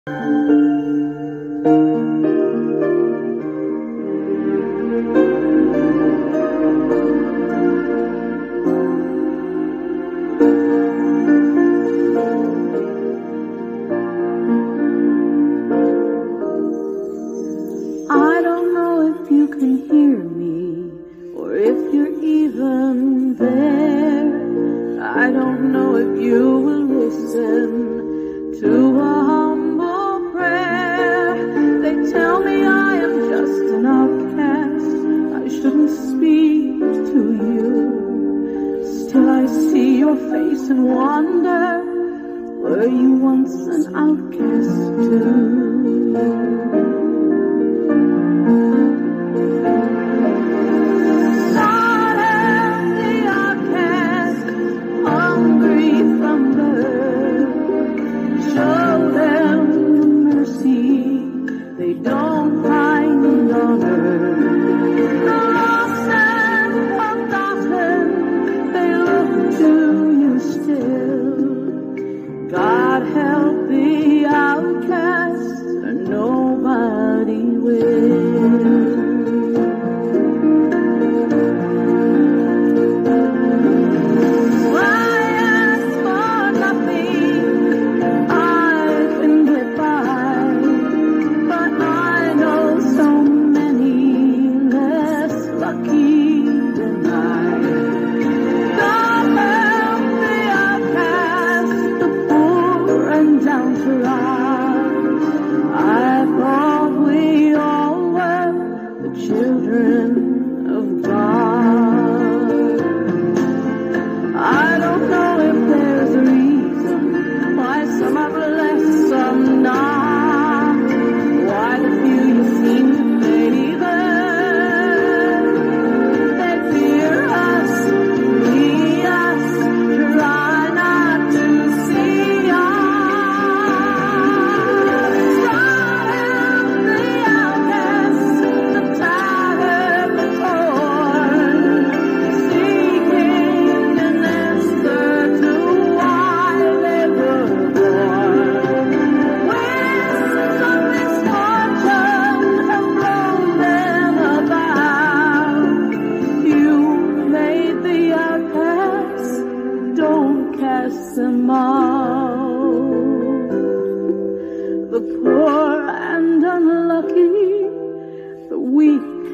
I don't know if you can hear me, or if you're even there. I don't know if you will listen to a humble prayer. They tell me I am just an outcast, I shouldn't speak to you. Still I see your face and wonder, were you once an outcast too? God help the outcast, or nobody will. I ask for nothing, I can get by, but I know so many less lucky than I. Down to rise, I thought we all were the children of God. I don't know if there's a reason why some are blessed, some not, why the few you seem to favor, they fear us, flee us, try not to see us. Them out. The poor and unlucky, the weak